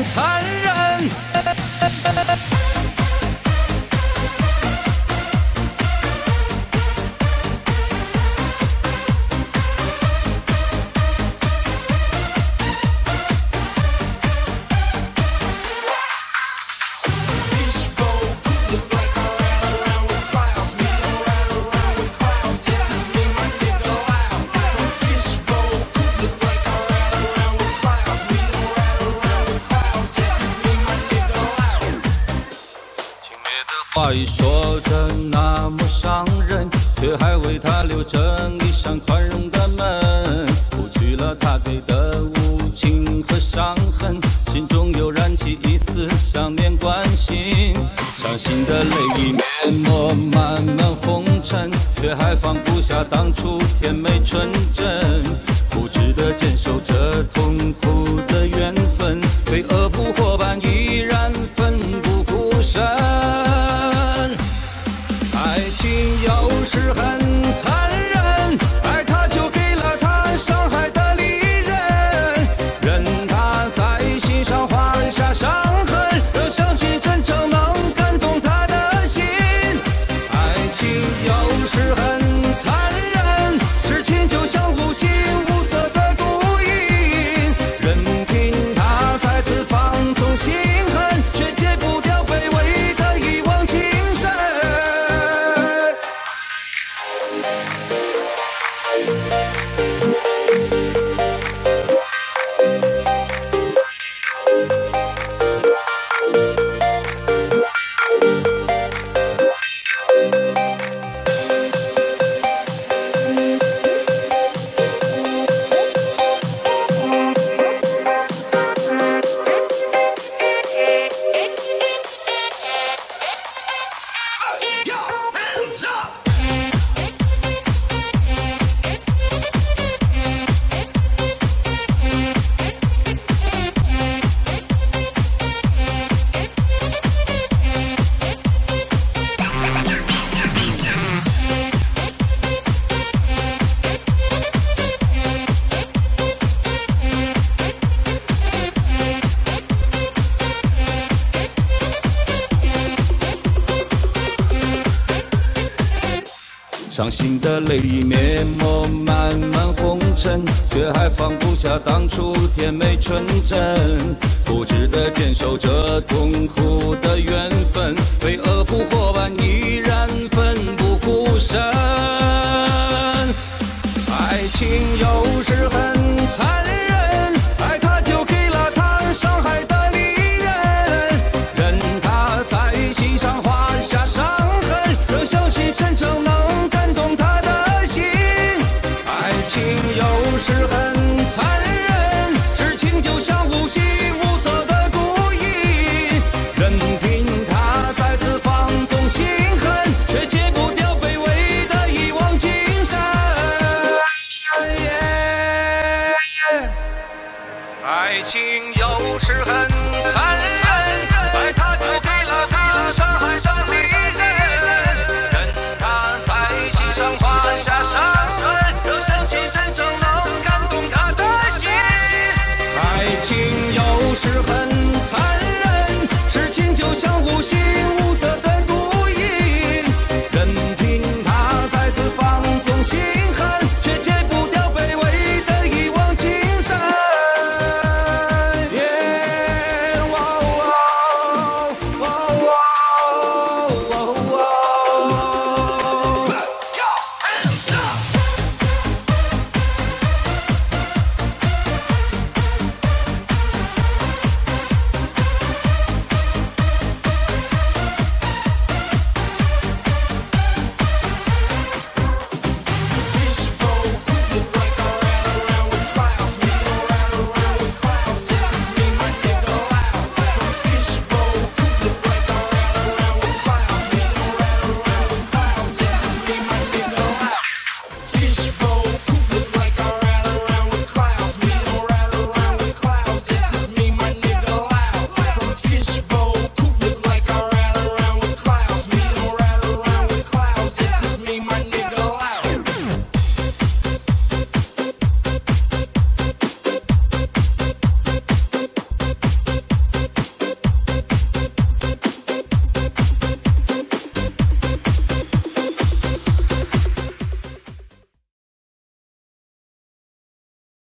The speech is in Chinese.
残忍。 话语说着那么伤人，却还为他留着一扇宽容的门。拂去了他给的无情和伤痕，心中又燃起一丝想念关心。伤心的泪已淹没漫漫红尘，却还放不下当初甜美纯真。固执地坚守着痛苦的缘分，飞蛾扑火般依然奋不顾身。爱情有时很残忍，爱他就给了他伤害的利刃，任他在心上画下伤痕，让相信真正能感动他的心。爱情有时很残忍，痴情就像无形无色的毒瘾，任凭他再次放纵心狠，却戒不掉卑微的一往情深。伤心的泪已淹没漫漫红尘，却还放不下当初甜美纯真。固执地坚守着痛苦的缘分，飞蛾扑火般依然奋不顾身。爱情有时很残忍，爱他就给了他伤害的利刃，任他在心上画下伤痕，让相信真正能感动他的心。爱情有时很残忍，痴情就像无形无色的毒瘾，任凭他再次放纵心狠，却戒不掉卑微的一往情深。爱情有时很